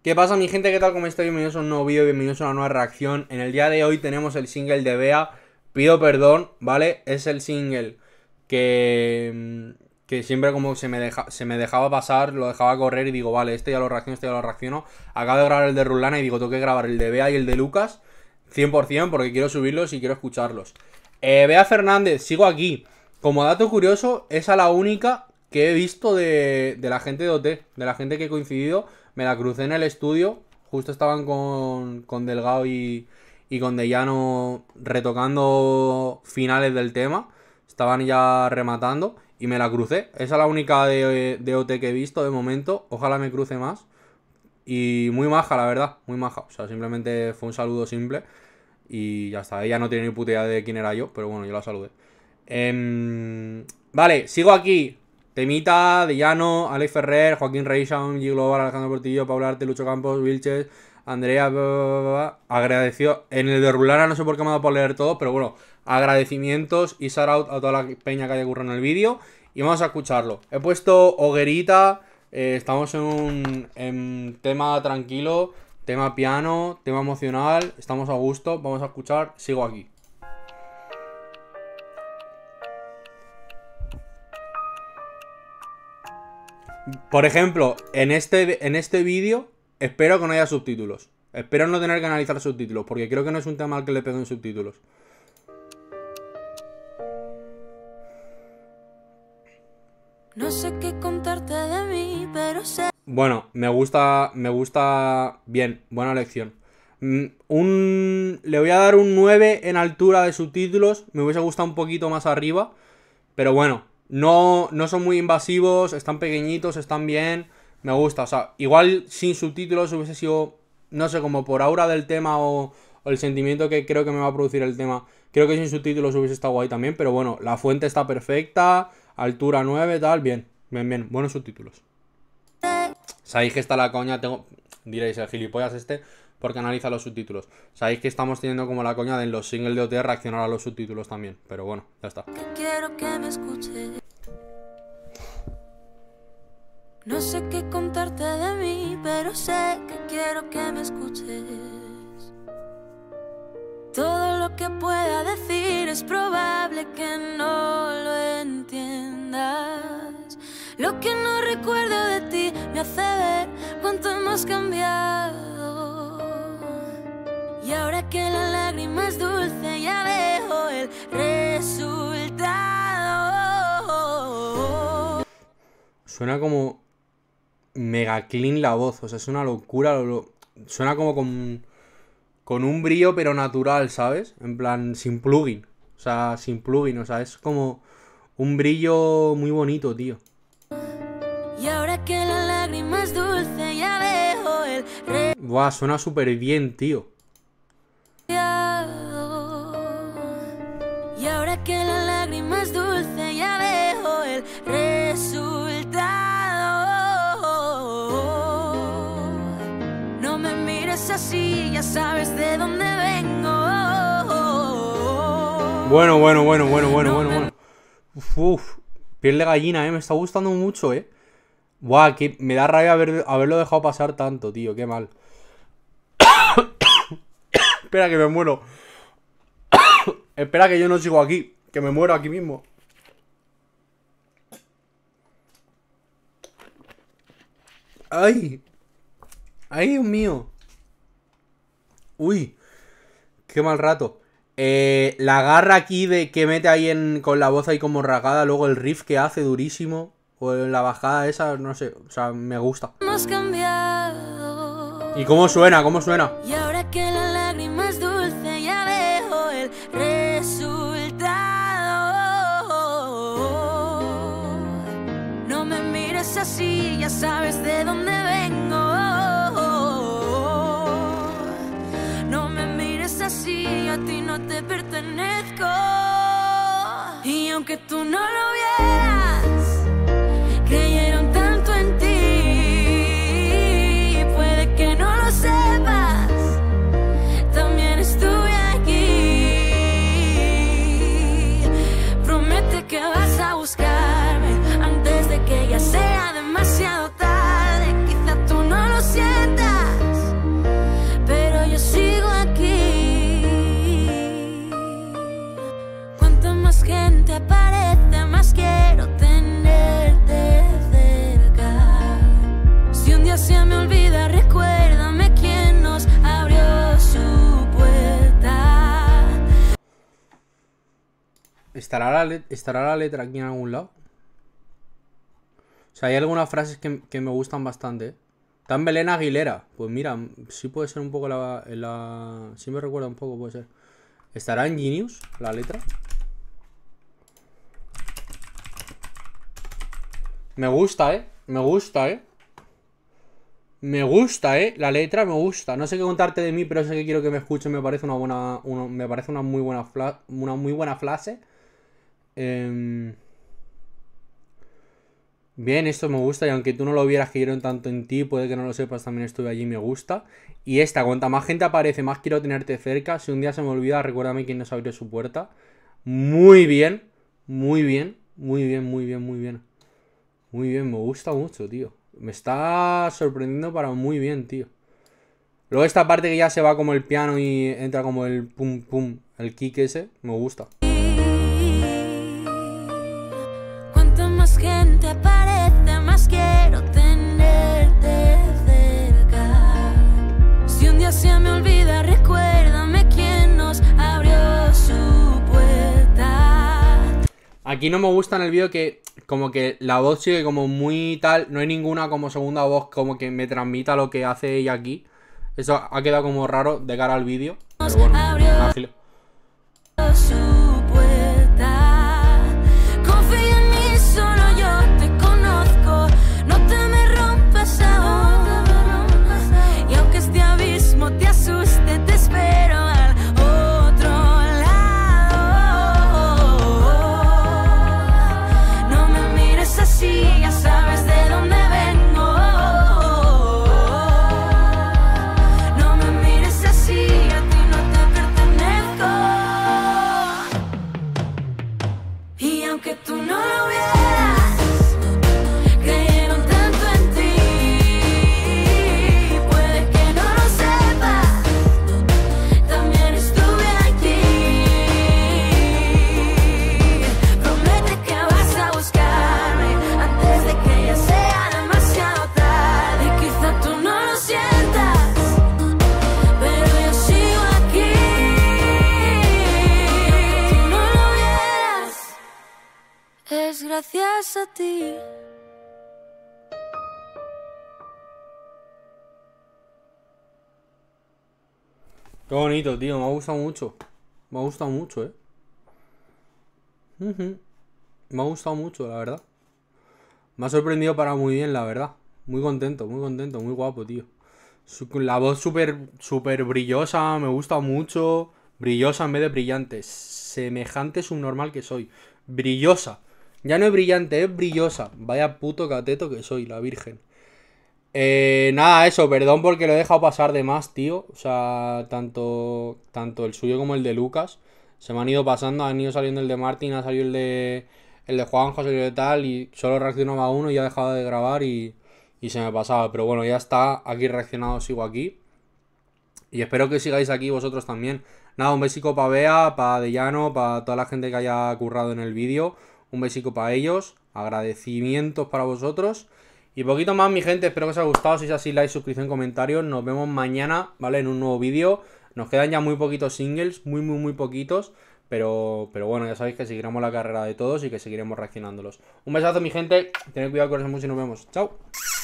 ¿Qué pasa, mi gente? ¿Qué tal? ¿Cómo estáis? Bienvenidos a un nuevo vídeo, bienvenidos a una nueva reacción. En el día de hoy tenemos el single de Bea, Pido Perdón, ¿vale? Es el single que siempre como se me dejaba pasar, lo dejaba correr y digo, vale, este ya lo reacciono. Acabo de grabar el de Rulana y digo, tengo que grabar el de Bea y el de Lucas 100% porque quiero subirlos y quiero escucharlos. Bea Fernández, sigo aquí. Como dato curioso, es a la única que he visto de la gente de OT, de la gente que he coincidido. Me la crucé en el estudio, justo estaban con Delgado y con Dellano retocando finales del tema. Estaban ya rematando y me la crucé. Esa es la única de OT que he visto de momento. Ojalá me cruce más. Y muy maja, la verdad, muy maja. O sea, simplemente fue un saludo simple y ya está. Ella no tiene ni puta idea de quién era yo, pero bueno, yo la saludé. Vale, sigo aquí. Temita, Dellano, Alex Ferrer, Joaquín Reysham, G Global, Alejandro Portillo, Paula Arte, Lucho Campos, Vilches, Andrea, agradeció. En el de Rulana no sé por qué me ha dado por leer todo, pero bueno, agradecimientos y shout out a toda la peña que haya ocurrido en el vídeo. Y vamos a escucharlo. He puesto hoguerita, estamos en tema tranquilo, tema piano, tema emocional, estamos a gusto, vamos a escuchar, sigo aquí. Por ejemplo, en este vídeo espero que no haya subtítulos. Espero no tener que analizar subtítulos, porque creo que no es un tema al que le peguen subtítulos. No sé qué contarte de mí, pero sé... Bueno, me gusta bien, buena elección. Le voy a dar un 9 en altura de subtítulos. Me hubiese gustado un poquito más arriba, pero bueno. No son muy invasivos, están pequeñitos, están bien, me gusta. O sea, igual sin subtítulos hubiese sido, no sé, como por aura del tema o el sentimiento que creo que me va a producir el tema. Creo que sin subtítulos hubiese estado guay también, pero bueno, la fuente está perfecta, altura 9, tal, bien, buenos subtítulos. Sabéis que está la coña, diréis, el gilipollas este, porque analiza los subtítulos. Sabéis que estamos teniendo como la coña de en los singles de OT reaccionar a los subtítulos también, pero bueno, ya está. Quiero que me escuches. No sé qué contarte de mí, pero sé que quiero que me escuches. Todo lo que pueda decir es probable que no lo entiendas. Lo que no recuerdo de ti me hace ver cuánto hemos cambiado. Y ahora que la lágrima es dulce ya veo el resultado. Suena como mega clean la voz, o sea, es una locura. Suena como con un brillo pero natural, ¿sabes? En plan, sin plugin. O sea, es como un brillo muy bonito, tío. Y ahora que la lágrima es dulce ya veo el Buah, suena súper bien, tío. Y ahora que la lágrima es dulce ya veo el resultado. No me mires así, ya sabes de dónde vengo. Bueno. Uf, piel de gallina, me está gustando mucho, Buah, que me da rabia haberlo dejado pasar tanto, tío, qué mal. Espera que me muero. Espera que yo no sigo aquí, que me muero aquí mismo. ¡Ay! ¡Ay, Dios mío! ¡Uy! ¡Qué mal rato! La garra aquí que mete ahí con la voz ahí como rasgada. Luego el riff que hace durísimo. O la bajada esa, no sé. O sea, me gusta. Hemos cambiado. ¿Y cómo suena? Y ahora que la lágrima es dulce ya veo el resultado. No me mires así, ya sabes de dónde vengo. No me mires así, a ti no te pertenezco. Y aunque tú no lo vieras, creyeron tanto en ti. Puede que no lo sepas, también estuve aquí. Promete que vas a buscarme antes de que ya sea demasiado tarde. Quizá tú no lo sientas, olvida, recuérdame quién nos abrió su puerta. ¿Estará la letra aquí en algún lado? O sea, hay algunas frases que me gustan bastante, ¿eh? Tan Belén Aguilera. Pues mira, sí puede ser un poco sí me recuerda un poco, puede ser. ¿Estará en Genius la letra? Me gusta, ¿eh? Me gusta, ¿eh? Me gusta, ¿eh? La letra me gusta. No sé qué contarte de mí, pero sé que quiero que me escuchen. Me parece me parece una muy buena frase. Bien, esto me gusta. Y aunque tú no lo vieras que quiero tanto en ti, puede que no lo sepas, también estuve allí, me gusta. Y esta, cuanta más gente aparece, más quiero tenerte cerca. Si un día se me olvida, recuérdame quién nos abrió su puerta. Muy bien. Muy bien. Muy bien, muy bien, muy bien. Muy bien, me gusta mucho, tío. Me está sorprendiendo para muy bien, tío. Luego esta parte que ya se va como el piano y entra como el pum pum, el kick ese, me gusta. Cuanta más gente aparece, más quiero tenerte cerca. Si un día se me olvida, recuérdame quién nos abrió su puerta. Aquí no me gusta en el vídeo que como que la voz sigue como muy tal. No hay ninguna como segunda voz como que me transmita lo que hace ella aquí. Eso ha quedado como raro de cara al vídeo. Pero bueno, ágil. Su puerta. Confía en mí, solo yo te conozco. No te me rompas ahora. Y aunque este abismo te asuste, te espero al otro lado. No me mires así, ya sabes de dónde vengo. No me mires así, a ti no te pertenezco. Y aunque tú no lo vieras, creyeron tanto en ti. Puede que no lo sepas, también estuve aquí. Promete que vas a buscarme antes de que ya sea demasiado tarde. Quizá tú no lo sientas, pero yo sigo aquí. Tú no lo vieras, es gracias a ti. Qué bonito, tío, me ha gustado mucho. Me ha gustado mucho, Me ha gustado mucho, la verdad. Me ha sorprendido para muy bien, la verdad. Muy contento, muy guapo, tío. La voz súper brillosa, me gusta mucho. Brillosa en vez de brillante. Semejante subnormal que soy. Brillosa. Ya no es brillante, es brillosa. Vaya puto cateto que soy, la virgen. Nada, eso, perdón porque lo he dejado pasar de más, tío. O sea, tanto el suyo como el de Lucas se me han ido pasando, han ido saliendo el de Martín, ha salido el de Juanjo, ha salido de tal, y solo reaccionaba a uno y ya he dejado de grabar y se me pasaba. Pero bueno, ya está, aquí reaccionado, sigo aquí. Y espero que sigáis aquí vosotros también. Nada, un besico para Bea, para Dellano, para toda la gente que haya currado en el vídeo. Un besico para ellos, agradecimientos para vosotros. Y poquito más, mi gente, espero que os haya gustado. Si es así, like, suscripción, comentarios. Nos vemos mañana, ¿vale? En un nuevo vídeo. Nos quedan ya muy poquitos singles, muy poquitos. Pero bueno, ya sabéis que seguiremos la carrera de todos y que seguiremos reaccionándolos. Un besazo, mi gente. Tened cuidado con los emociones y nos vemos. Chao.